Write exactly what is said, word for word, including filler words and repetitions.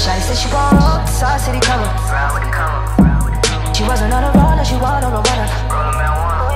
Shawty said she gon' roll, South City cover. She wasn't on a roller, she wanted a runner.